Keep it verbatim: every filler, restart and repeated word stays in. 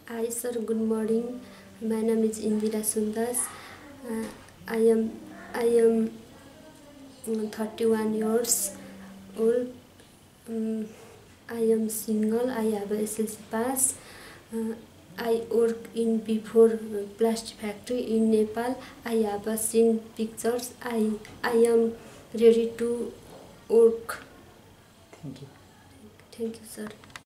Hi sir, good morning. My name is Indira Sundas. Uh, I am I am mm, thirty-one years old. Um, I am single. I have a S L C pass. Uh, I work in before uh, plastic factory in Nepal. I have uh, seen pictures. I I am ready to work. Thank you. Thank you, sir.